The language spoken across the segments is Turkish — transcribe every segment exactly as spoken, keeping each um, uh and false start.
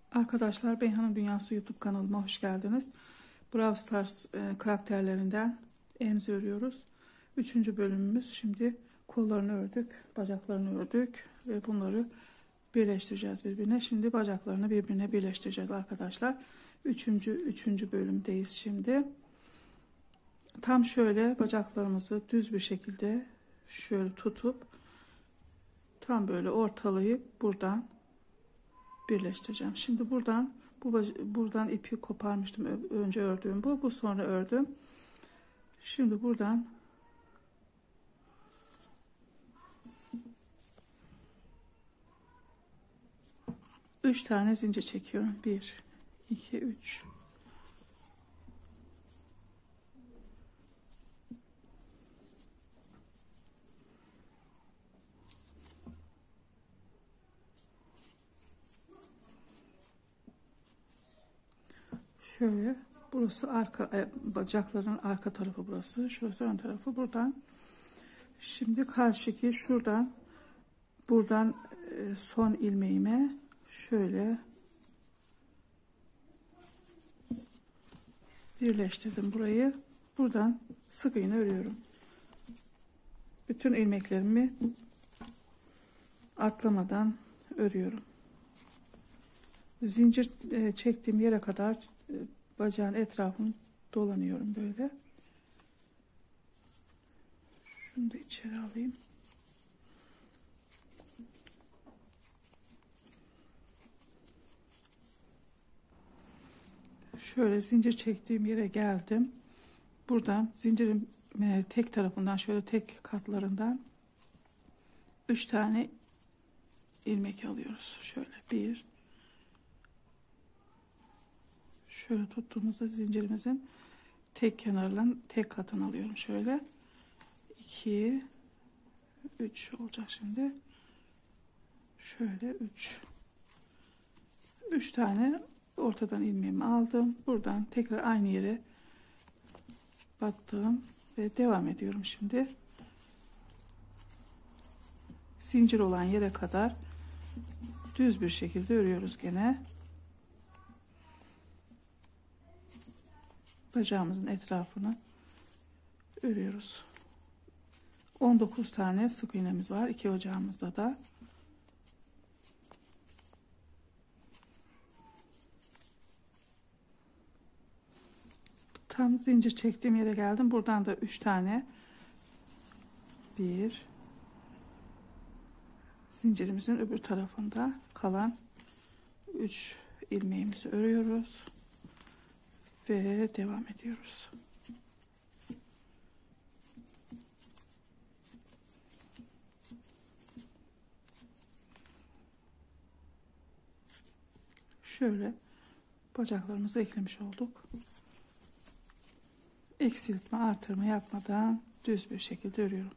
Arkadaşlar, Beyhan'ın Dünyası YouTube kanalıma hoş geldiniz. Brawl Stars e, karakterlerinden Emzi örüyoruz. Üçüncü bölümümüz. Şimdi kollarını ördük, bacaklarını ördük ve bunları birleştireceğiz birbirine. Şimdi bacaklarını birbirine birleştireceğiz arkadaşlar. Üçüncü, üçüncü bölümdeyiz şimdi. Tam şöyle bacaklarımızı düz bir şekilde şöyle tutup tam böyle ortalayıp buradan birleştireceğim. Şimdi buradan bu buradan ipi koparmıştım. Önce ördüğüm bu. Bu sonra ördüm. Şimdi buradan üç tane zincir çekiyorum. bir iki üç. Şöyle, burası arka e, bacakların arka tarafı burası. Şurası ön tarafı. Buradan şimdi karşıki şuradan buradan e, son ilmeğime şöyle birleştirdim burayı. Buradan sık iğne örüyorum. Bütün ilmeklerimi atlamadan örüyorum. Zincir e, çektiğim yere kadar e, bacağın etrafını dolanıyorum böyle. Şunu da içeri alayım. Şöyle zincir çektiğim yere geldim. Buradan zincirin e, tek tarafından, şöyle tek katlarından üç tane ilmek alıyoruz. Şöyle bir, şöyle tuttuğumuzda zincirimizin tek kenarından tek katını alıyorum. Şöyle iki, üç olacak şimdi. Şöyle üç. üç tane ortadan ilmeğimi aldım. Buradan tekrar aynı yere battım ve devam ediyorum şimdi. Zincir olan yere kadar düz bir şekilde örüyoruz gene. Bacağımızın etrafını örüyoruz. on dokuz tane sık iğnemiz var iki ocağımızda da. Tam zincir çektiğim yere geldim. Buradan da üç tane bir zincirimizin öbür tarafında kalan üç ilmeğimizi örüyoruz ve devam ediyoruz. Şöyle bacaklarımızı eklemiş olduk. Eksiltme, artırma yapmadan düz bir şekilde örüyorum.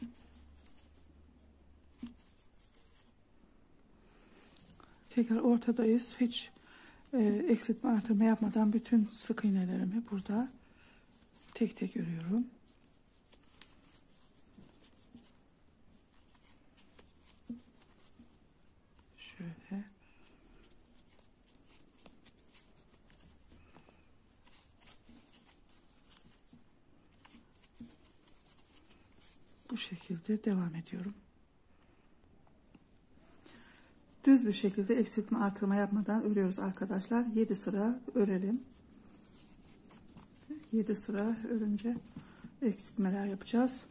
Tekrar ortadayız. Hiç e, eksiltme, artırma yapmadan bütün sık iğnelerimi burada tek tek örüyorum. Şöyle. Bu şekilde devam ediyorum. Düz bir şekilde eksiltme, artırma yapmadan örüyoruz arkadaşlar. yedi sıra örelim. yedi sıra örünce eksiltmeler yapacağız.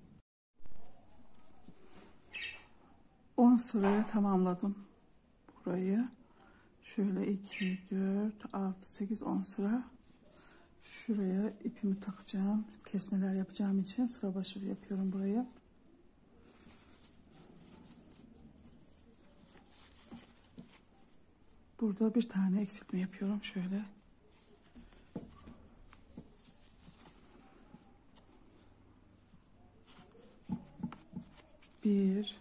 on sıraya tamamladım burayı. Şöyle iki, dört, altı, sekiz, on sıra. Şuraya ipimi takacağım. Kesmeler yapacağım için sıra başı yapıyorum burayı. Burada bir tane eksiltme yapıyorum şöyle. Bir,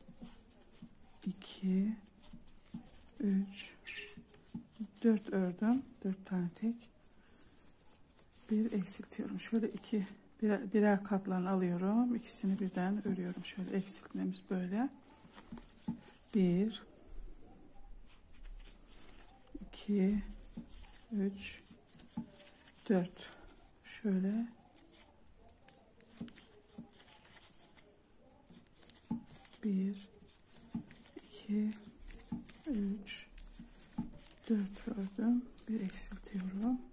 iki, üç, dört ördüm. Dört tane tek. Bir eksiltiyorum. Şöyle iki birer, birer katlarını alıyorum. İkisini birden örüyorum. Şöyle eksiltmemiz böyle. Bir, iki, üç, dört. Şöyle bir, iki, üç, dört ördüm. Bir eksiltiyorum.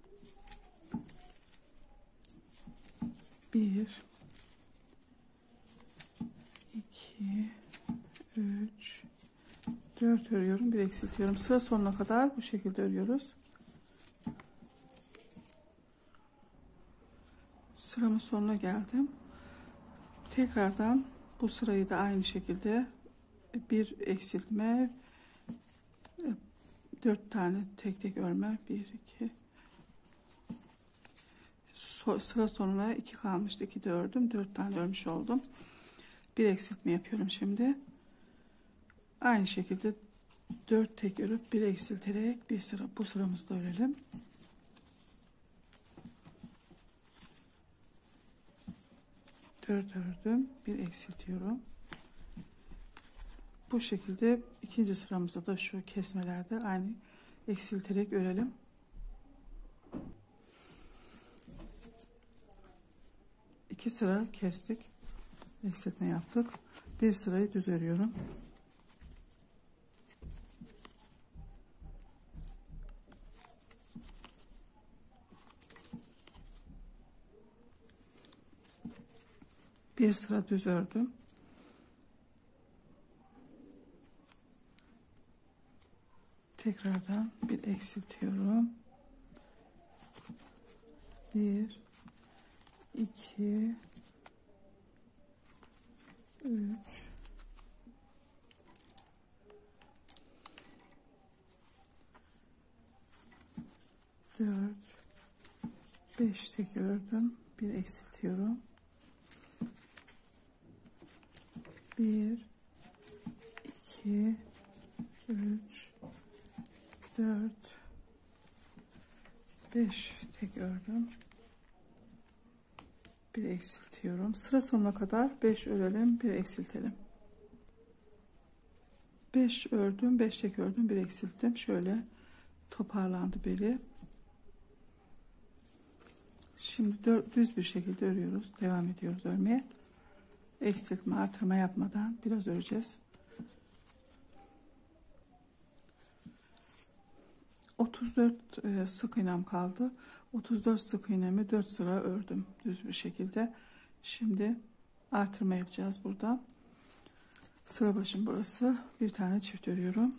bir, iki, üç, dört örüyorum. Bir eksiltiyorum. Sıra sonuna kadar bu şekilde örüyoruz. Sıramın sonuna geldim. Tekrardan bu sırayı da aynı şekilde bir eksiltme, dört tane tek tek örme, bir iki, sıra sonuna iki kalmıştı, iki de ördüm, dört tane örmüş oldum. Bir eksiltme yapıyorum şimdi. Aynı şekilde dört tek örüp bir eksilterek bir sıra bu sıramızda örelim. dört ördüm, bir eksiltiyorum. Bu şekilde ikinci sıramızda da şu kesmelerde aynı eksilterek örelim. İki sıra kestik, eksiltme yaptık. Bir sırayı düz örüyorum. Bir sıra düz ördüm. Tekrardan bir eksiltiyorum. Bir, iki, üç, dört, beş tek ördüm. Bir eksiltiyorum. Bir, iki, üç, dört, beş tek ördüm. Bir eksiltiyorum. Sıra sonuna kadar beş örelim, bir eksiltelim. beş ördüm, beş tek ördüm, bir eksilttim. Şöyle toparlandı beli. Şimdi dört, düz bir şekilde örüyoruz. Devam ediyoruz örmeye. Eksiltme, artırma yapmadan biraz öreceğiz. otuz dört e, sık iğnem kaldı. otuz dört sık iğnemi dört sıra ördüm düz bir şekilde. Şimdi artırma yapacağız burada. Sıra başım burası. Bir tane çift örüyorum.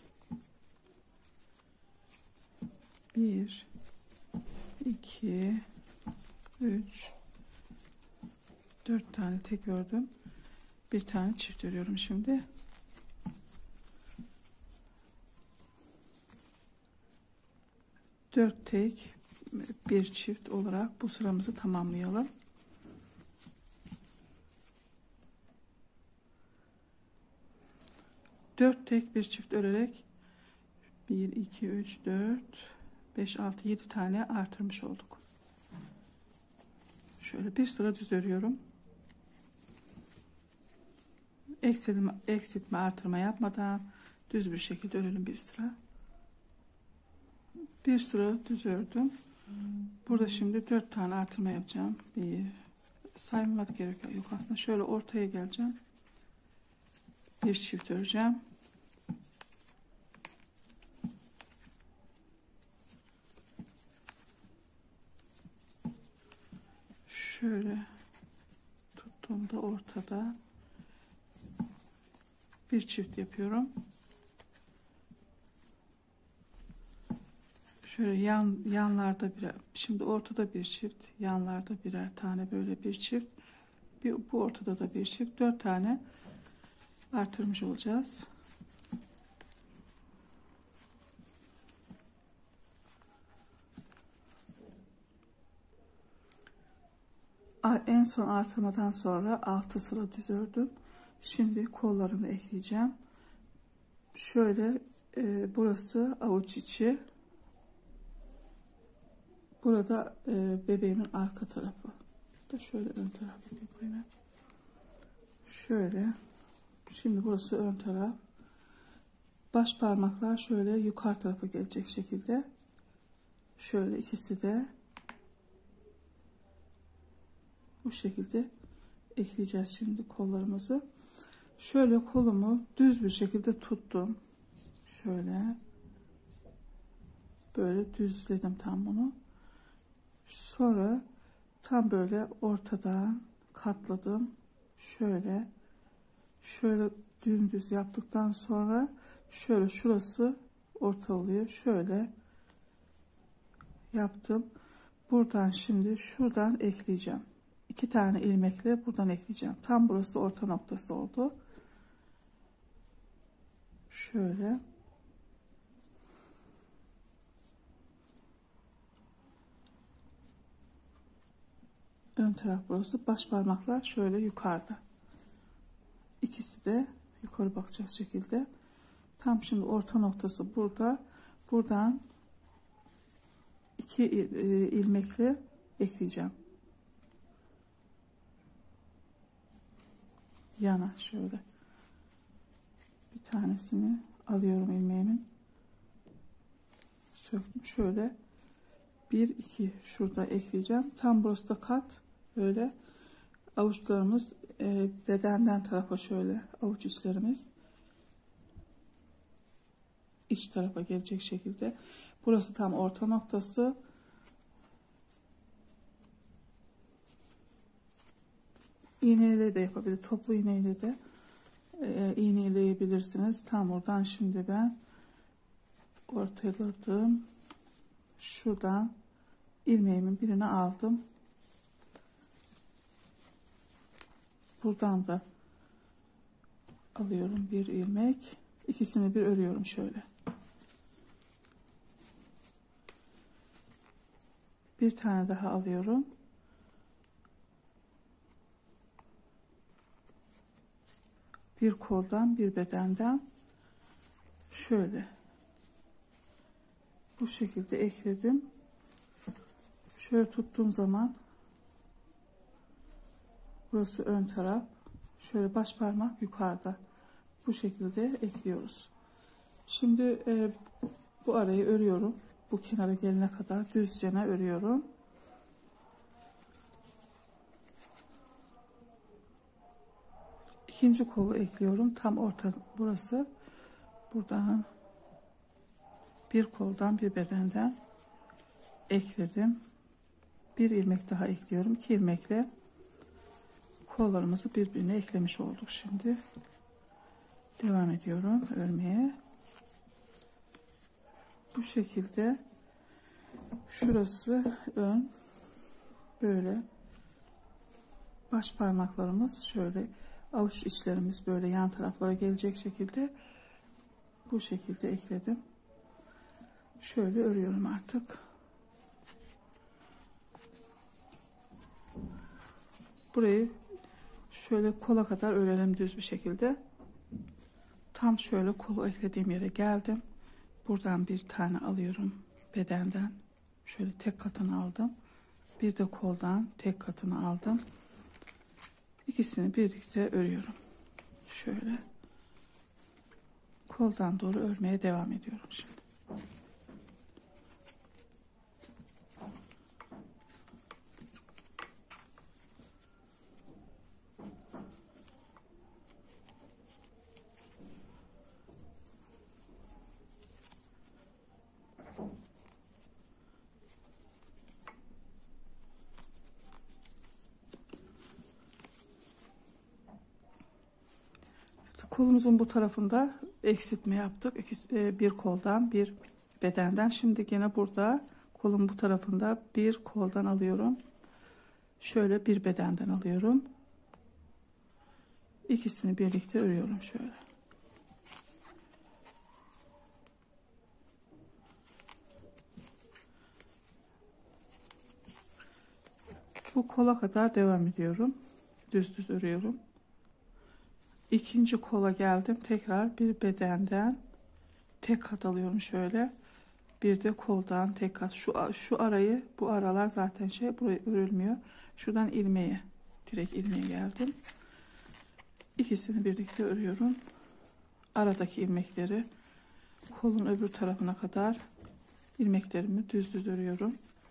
bir, iki, üç, dört tane tek ördüm. Bir tane çift örüyorum şimdi. dört tek bir çift olarak bu sıramızı tamamlayalım. dört tek bir çift örerek bir, iki, üç, dört, beş, altı, yedi tane artırmış olduk. Şöyle bir sıra düz örüyorum. Eksiltme, eksiltme artırma yapmadan düz bir şekilde örelim bir sıra. Bir sıra düz ördüm. Burada şimdi dört tane artırma yapacağım. Bir, saymama gerek yok aslında. Şöyle ortaya geleceğim. Bir çift öreceğim. Şöyle tuttuğumda ortada bir çift yapıyorum. Şöyle yan yanlarda birer, şimdi ortada bir çift, yanlarda birer tane böyle bir çift, bir bu ortada da bir çift, dört tane artırmış olacağız. En son artırmadan sonra altı sıra düz ördüm. Şimdi kollarımı ekleyeceğim. Şöyle e, burası avuç içi. Burada e, bebeğimin arka tarafı. Da şöyle ön tarafı yapayım. Şöyle. Şimdi burası ön taraf. Baş parmaklar şöyle yukarı tarafa gelecek şekilde. Şöyle ikisi de bu şekilde ekleyeceğiz şimdi kollarımızı. Şöyle kolumu düz bir şekilde tuttum. Şöyle böyle düzledim tam bunu. Sonra tam böyle ortadan katladım. Şöyle şöyle dümdüz yaptıktan sonra şöyle şurası orta oluyor. Şöyle yaptım. Buradan şimdi şuradan ekleyeceğim. İki tane ilmekle buradan ekleyeceğim. Tam burası orta noktası oldu. Şöyle. Ön taraf burası. Baş parmaklar şöyle yukarıda. İkisi de yukarı bakacak şekilde. Tam şimdi orta noktası burada. Buradan iki ilmekle ekleyeceğim. Yana şöyle. Bir tanesini alıyorum ilmeğimin. Söktüm. Şöyle bir iki şurada ekleyeceğim. Tam burası da kat. Böyle avuçlarımız e, bedenden tarafa şöyle avuç içlerimiz iç tarafa gelecek şekilde. Burası tam orta noktası. İğneyle de yapabilir. Toplu iğneyle de e, iğneleyebilirsiniz. Tam oradan şimdi ben ortaladım. Şuradan ilmeğimin birini aldım. Buradan da alıyorum bir ilmek. İkisini bir örüyorum şöyle. Bir tane daha alıyorum. Bir koldan bir bedenden şöyle bu şekilde ekledim. Şöyle tuttuğum zaman burası ön taraf. Şöyle baş parmak yukarıda. Bu şekilde ekliyoruz. Şimdi e, bu arayı örüyorum. Bu kenara gelene kadar düzcene örüyorum. İkinci kolu ekliyorum. Tam orta burası. Buradan bir koldan bir bedenden ekledim. Bir ilmek daha ekliyorum. İki ilmekle kollarımızı birbirine eklemiş olduk. Şimdi devam ediyorum örmeye. Bu şekilde şurası ön, böyle baş parmaklarımız şöyle avuç içlerimiz böyle yan taraflara gelecek şekilde bu şekilde ekledim. Şöyle örüyorum artık. Burayı şöyle kola kadar örelim düz bir şekilde. Tam şöyle kolu eklediğim yere geldim. Buradan bir tane alıyorum bedenden. Şöyle tek katını aldım. Bir de koldan tek katını aldım. İkisini birlikte örüyorum. Şöyle koldan doğru örmeye devam ediyorum şimdi. Kolumuzun bu tarafında eksiltme yaptık. İkisi, bir koldan bir bedenden. Şimdi gene burada kolun bu tarafında bir koldan alıyorum. Şöyle bir bedenden alıyorum. İkisini birlikte örüyorum şöyle. Bu kola kadar devam ediyorum. Düz düz örüyorum. İkinci kola geldim. Tekrar bir bedenden tek kat alıyorum şöyle. Bir de koldan tek kat. Şu şu arayı, bu aralar zaten şey buraya örülmüyor. Şuradan ilmeğe, direkt ilmeğe geldim. İkisini birlikte örüyorum. Aradaki ilmekleri kolun öbür tarafına kadar ilmeklerimi düz düz örüyorum.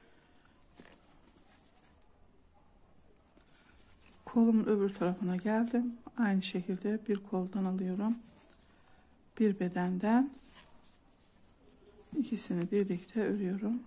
Kolumun öbür tarafına geldim. Aynı şekilde bir koldan alıyorum. Bir bedenden ikisini birlikte örüyorum.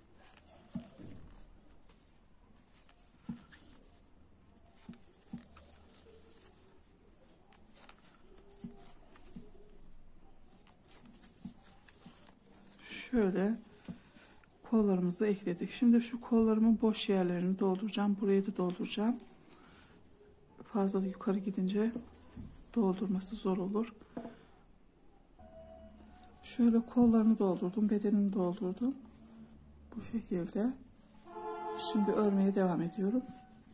Şöyle kollarımızı ekledik. Şimdi şu kollarımın boş yerlerini dolduracağım. Burayı da dolduracağım. Fazla yukarı gidince doldurması zor olur. Şöyle kollarını doldurdum, bedenini doldurdum. Bu şekilde. Şimdi örmeye devam ediyorum.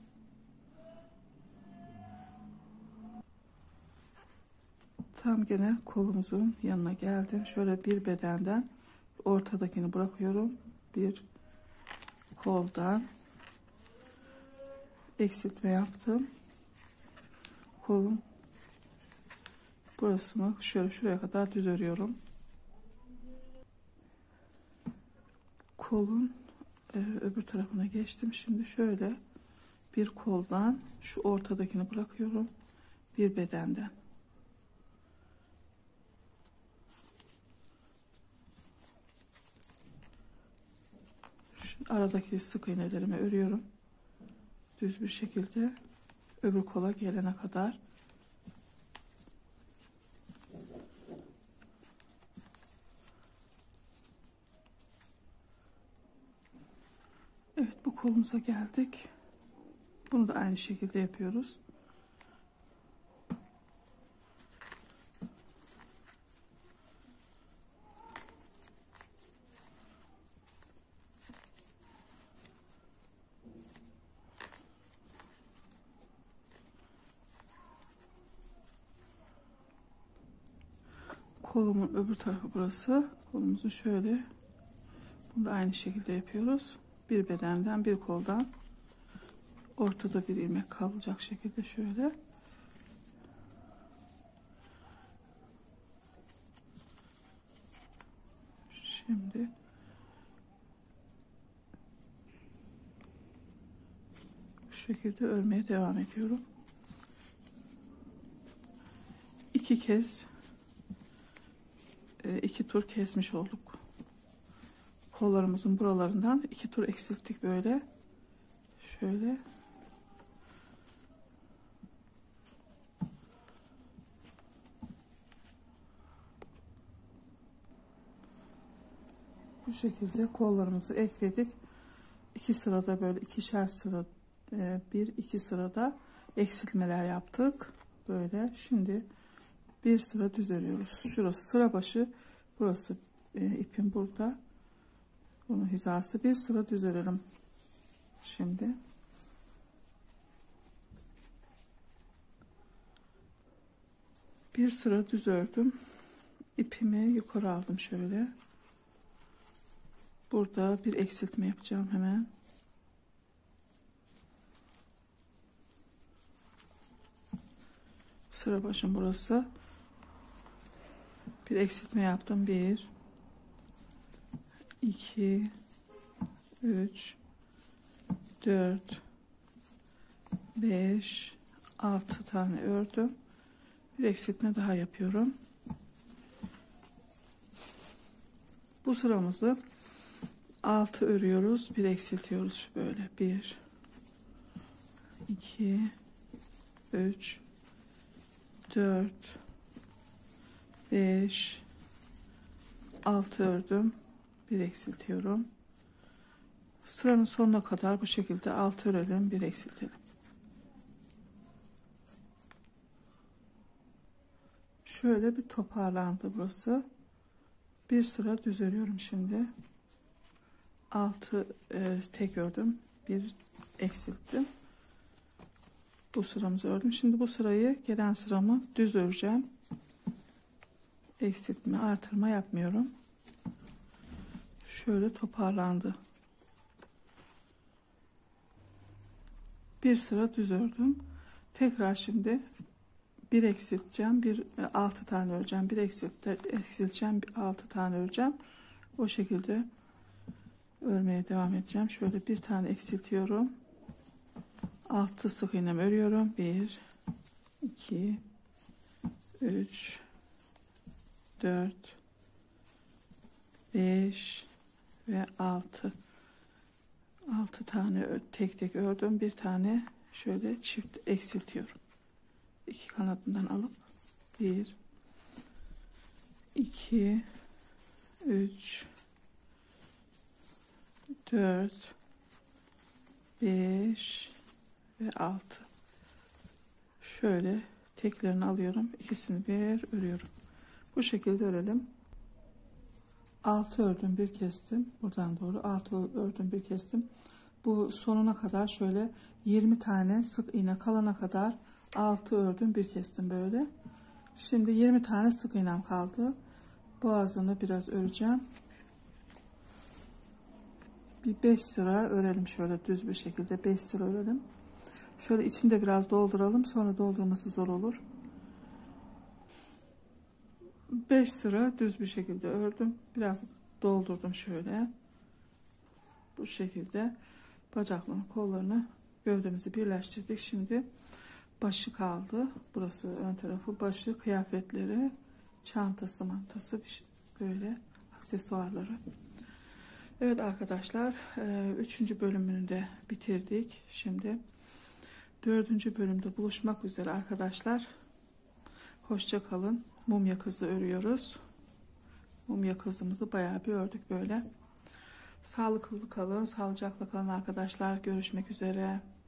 Tam gene kolumuzun yanına geldim. Şöyle bir bedenden ortadakini bırakıyorum. Bir koldan eksiltme yaptım. Kolun burasını şöyle şuraya kadar düz örüyorum. Kolun e, öbür tarafına geçtim. Şimdi şöyle bir koldan şu ortadakini bırakıyorum. Bir bedenden. Şimdi aradaki sık iğnelerimi örüyorum. Düz bir şekilde öbür kola gelene kadar. Evet, bu kolumuza geldik. Bunu da aynı şekilde yapıyoruz. Kolumun öbür tarafı burası. Kolumuzu şöyle, bunu da aynı şekilde yapıyoruz. Bir bedenden bir koldan ortada bir ilmek kalacak şekilde şöyle. Şimdi bu şekilde örmeye devam ediyorum. İki kez iki tur kesmiş olduk. Kollarımızın buralarından iki tur eksilttik böyle. Şöyle. Bu şekilde kollarımızı ekledik. İki sırada böyle ikişer sıra, bir iki sırada eksiltmeler yaptık. Böyle. Şimdi bir sıra düz örüyoruz. Şurası sıra başı, burası e, ipim burada. Bunun hizası, bir sıra düz örelim. Şimdi bir sıra düz ördüm. İpimi yukarı aldım şöyle. Burada bir eksiltme yapacağım hemen. Sıra başım burası. Bir eksiltme yaptım. Bir, iki, üç, dört, beş, altı tane ördüm. Bir eksiltme daha yapıyorum. Bu sıramızı altı örüyoruz, bir eksiltiyoruz böyle. bir, iki, üç, dört, beş, altı ördüm, bir eksiltiyorum. Sıranın sonuna kadar bu şekilde altı örelim, bir eksiltelim. Şöyle bir toparlandı burası. Bir sıra düz örüyorum şimdi. altı e, tek ördüm, bir eksilttim. Bu sıramızı ördüm. Şimdi bu sırayı, gelen sıramı düz öreceğim. Eksiltme, artırma yapmıyorum. Şöyle toparlandı. Bir sıra düz ördüm. Tekrar şimdi bir eksilteceğim, bir altı tane öreceğim, bir eksilt eksilteceğim, bir altı tane öreceğim. O şekilde örmeye devam edeceğim. Şöyle bir tane eksiltiyorum, altı sık iğnem örüyorum. Bir, iki, üç, dört, beş ve altı. altı tane tek tek ördüm. Bir tane şöyle çift eksiltiyorum. İki kanadından alıp bir, iki, üç, dört, beş ve altı. Şöyle teklerini alıyorum. İkisini bir örüyorum. Bu şekilde örelim. altı ördüm, bir kestim. Buradan doğru altı ördüm, bir kestim. Bu sonuna kadar şöyle yirmi tane sık iğne kalana kadar altı ördüm, bir kestim böyle. Şimdi yirmi tane sık iğnem kaldı. Boğazını biraz öreceğim. Bir beş sıra örelim şöyle düz bir şekilde, beş sıra örelim. Şöyle içini de biraz dolduralım, sonra doldurması zor olur. beş sıra düz bir şekilde ördüm. Biraz doldurdum şöyle. Bu şekilde bacaklarını, kollarını, gövdemizi birleştirdik. Şimdi başı kaldı. Burası ön tarafı, başı, kıyafetleri, çantası, mantası, böyle aksesuarları. Evet arkadaşlar, üçüncü bölümünü de bitirdik. Şimdi dördüncü bölümde buluşmak üzere arkadaşlar. Hoşça kalın. Mumya kızı örüyoruz. Mumya kızımızı bayağı bir ördük böyle. Sağlıklı kalın, sağlıcakla kalın arkadaşlar. Görüşmek üzere.